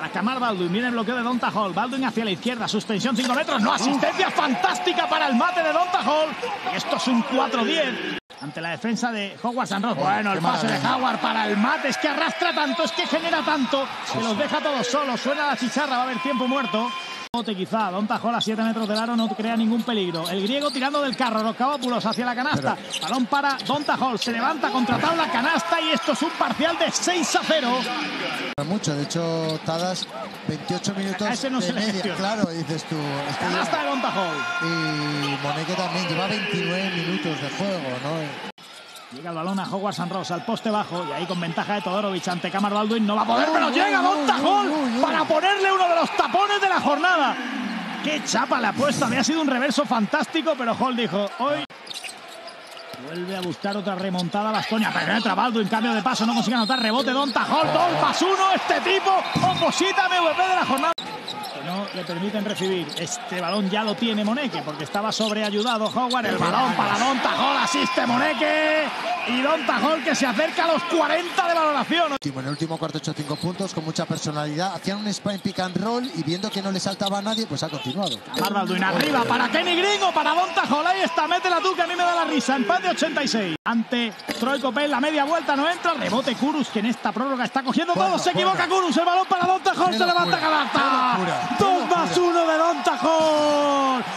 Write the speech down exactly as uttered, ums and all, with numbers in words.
para Kemar Baldwin. Viene el bloqueo de Donta Hall. Baldwin hacia la izquierda. Suspensión cinco metros. No, asistencia fantástica para el mate de Donta Hall. Y esto es un cuatro diez. Ante la defensa de Howard San Ross. Bueno, el pase de Howard para el mate. Es que arrastra tanto, es que genera tanto. Que los deja todos solos. Suena la chicharra, va a haber tiempo muerto. Quizá Donta Hall a siete metros del aro no crea ningún peligro. El griego tirando del carro, Roscavópulos hacia la canasta. Pero... balón para Donta Hall, se levanta contra tabla, canasta y esto es un parcial de seis a cero. Mucho, de hecho, Tadas, veintiocho minutos ese no de se media, claro, dices tú. Canasta de Donta Hall. Y Moneke también lleva veintinueve minutos de juego, ¿no? Llega el balón a Howard San Ross, al poste bajo, y ahí con ventaja de Todorovic ante Kemar Baldwin. No va a poder, pero llega Donta Hall para ponerle uno de los tapones de la jornada. ¡Qué chapa le ha puesto! Había sido un reverso fantástico, pero Hall dijo, hoy... Vuelve a buscar otra remontada Baskonia. Penetra Baldwin, cambio de paso, no consigue anotar. Rebote Donta Hall, dos más uno. Este tipo, oposita M V P de la jornada. Que no le permiten recibir. Este balón ya lo tiene Moneke porque estaba sobreayudado Howard. El balón para Donta Hall, asiste Moneke. Y Donta Hall que se acerca a los cuarenta de valoración. En el último cuarto hecho cinco puntos con mucha personalidad. Hacían un spam pick and roll y viendo que no le saltaba a nadie, pues ha continuado. Kemar Baldwin arriba para Kenny Gringo, para Donta Hall. Ahí está, métela tú que a mí me da la risa. Empate ochenta y seis. Ante Troy Copel, la media vuelta no entra. Rebote Kurus, que en esta prórroga está cogiendo todo. Se equivoca Kurus, el balón para Donta Hall, se levanta Galarta. Dos más uno de Donta Hall.